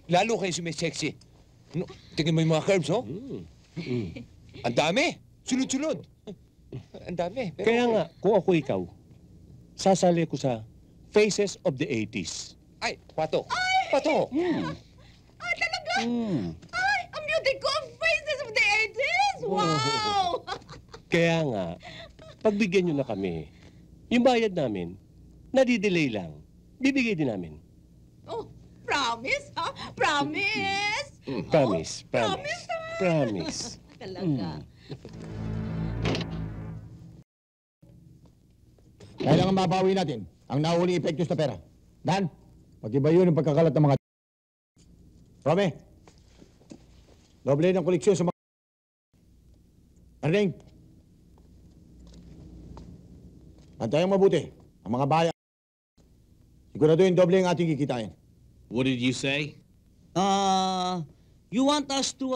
lalo kayo sumisexy. No, tingnan mo yung mga curves, oh. Ang dami. Sunod-sunod. Ang dami. Pero... Kaya nga, kung ako ikaw, sasali ko sa Faces of the 80s. Ay, pato. Pato. Ay, talaga? Ay, ang beauty ko, Faces of the 80s! Wow! Kaya nga, pagbigyan nyo na kami, yung bayad namin, nadidelay lang. Bibigay din namin. Oh, promise, ha? Promise? Promise, Oh, promise, ha? promise. Talaga. Kailangan mabawi natin ang nahuling epektos na pera. Dan, pag-iba yun ang pagkakalat ng mga... Rome, doble ng koleksyon sa mga... Arling, antayin mabuti ang mga bayan. Siguraduhin doble ang ating kikitain. What did you say? You want us to,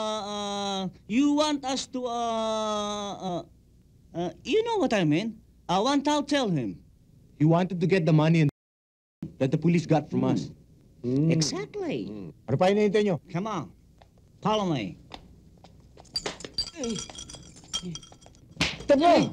you know what I mean? Want I'll tell him. He wanted to get the money that the police got from us. Exactly. Ano pa hinihintay nyo? Come on. Follow me. Tabo!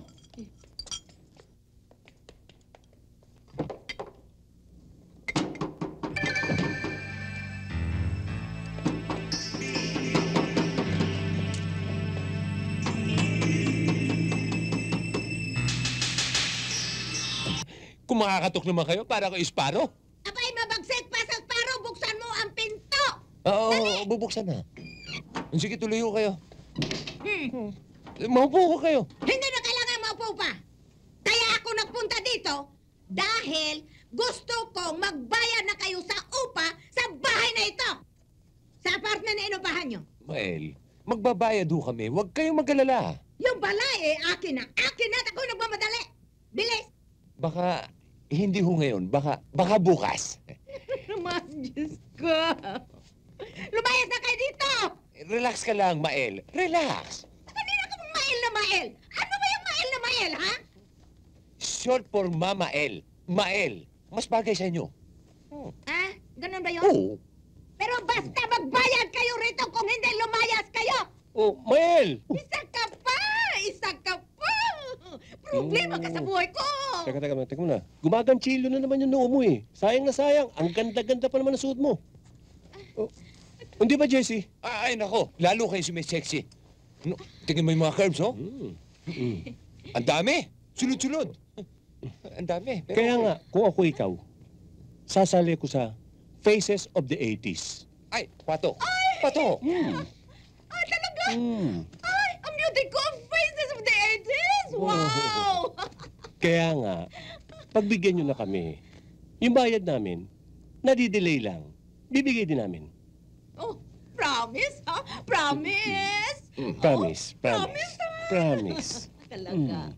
Kung makakatok naman kayo, para kayo isparo. Abay, mabagsik pa sa paro, buksan mo ang pinto! Oo, bubuksan na. Sige, tuloy ho kayo. Maupo ko kayo. Hindi na kailangan maupo pa. Kaya ako nagpunta dito dahil gusto kong magbayad na kayo sa upa sa bahay na ito. Sa apartment na inupahan nyo. Mael, magbabayad ho kami. Huwag kayong mag-alala. Yung balay akin na. Akin na at ako nagmamadali. Bilis! Baka, hindi ho ngayon. Baka bukas. Mas, Diyos ko. Lumayas na kayo dito! Relax ka lang, Mael. Relax. Kanina ka mong Mael na Mael. Ano ba yung Mael na Mael, ha? Short for Mama El. Mael. Mas bagay sa inyo. Ah, ganun ba yun? Oo. Pero basta magbayad kayo rito kung hindi lumayas kayo! Oh, Mael! Isa ka pa! Isa ka pa! Problema ka sa buhay ko! Teka muna. Gumaganchilo na naman yung noo mo eh. Sayang na sayang. Ang ganda-ganda pa naman ang suot mo. Oh. Hindi ba, Jessie? Ay, nako. Lalo kayo sumisexy. No, tingnan mo yung mga curves, oh. Ang dami. Sunod-sunod. Ang dami. Pero... Kaya nga, kung ako ikaw, sasali ko sa Faces of the 80s. Ay, pato. Pato. Ay, talaga? Ay, ang beauty ko, Faces of the 80s! Wow! Kaya nga, pagbigyan nyo na kami, yung bayad namin, nadidelay lang. Bibigay din namin. Oh, promise, ha? Promise! Promise, Oh, promise, promise. Talaga.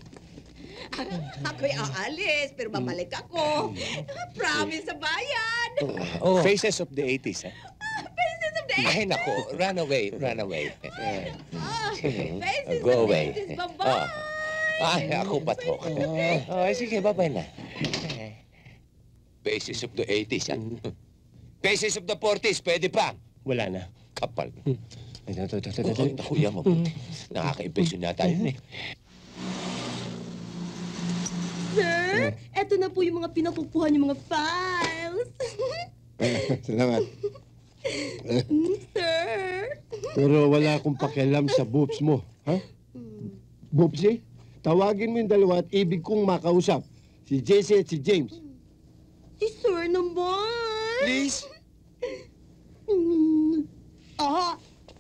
Ako'y aalis, pero babalik ako. Promise sa bayan. Oh. Faces of the 80s, ha? Faces of the 80s. Ay, nako. Run away. Run away. Faces Go of the away. 80s. Bye-bye. Ay, ako pa to. Ay, sige, bye-bye na. Faces of the 80s, ha? Faces of the 40s, pwede pa. Wala na. Kapal. Ay, naku, yan, mabuti. Nakaka-impression na tayo, eh. Sir, eto na po yung mga pinakukuha niyong mga files. Salamat. Sir. Pero wala akong pakialam sa boobs mo, ha? Boobsy, tawagin mo yung dalawa at ibig kong makausap. Si Jesse at si James. Si Sir naman. Please? Ah.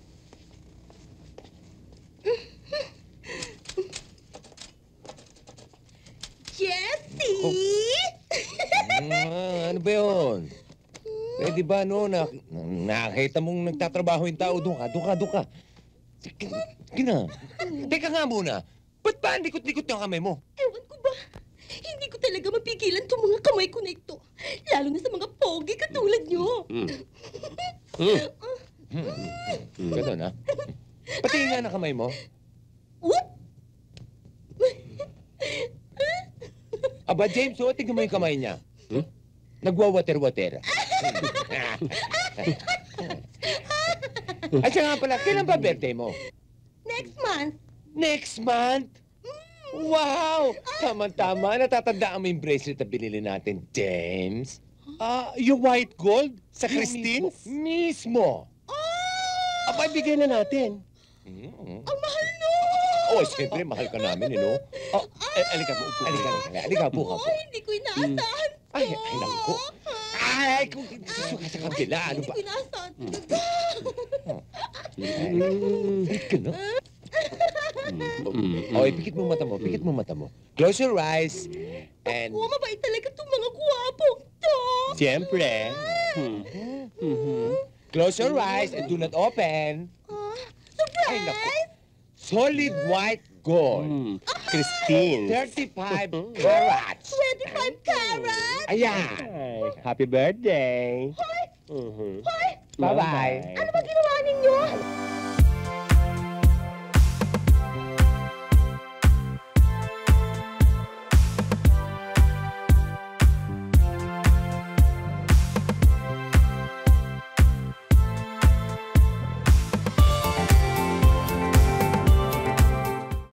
Jessie! Ano ba yun? Eh, di ba, no, nakakita mong nagtatrabaho yung tao, doon ka. Sige na. Teka nga muna, ba't ba ang likot-likot yung kamay mo? Ewan ko ba? Hindi ko talaga mapigilan itong mga kamay ko na ito. Lalo na sa mga pogi katulad niyo. Ganun, ha? Pati nga na kamay mo. What? Aba, James, tingnan mo yung kamay niya. Nagwawater-water. At siya nga pala, kailan ba birthday mo? Next month. Next month? Wow! Tama-tama, natatandaan mo yung bracelet na binili natin, James? Yung white gold sa Yung Christine's? Mismo! Abay, bigay na natin. Ang mahal no! Oh, siyempre, mahal ka namin, no? Oh, alika mo, upo. Alika, upo ka po. Hindi ko inaasahan to. Ay, naku. Ay, kung suka sa kabila, ano Hindi ba? ko inaasahan to. Balik ka, no? Oh, pikit mo mata mo, pikit mo mata mo. Close your eyes, and... Oo, mabait talaga itong mga guwapong to. Siyempre. Close your eyes and do not open. Ay, naku. Surprise! Solid white gold. Christine. 35 carats. 25 carats! Ayan. Happy birthday. Hoy! Mhm. Hoy! Bye-bye. Ano ba ginawa ninyo?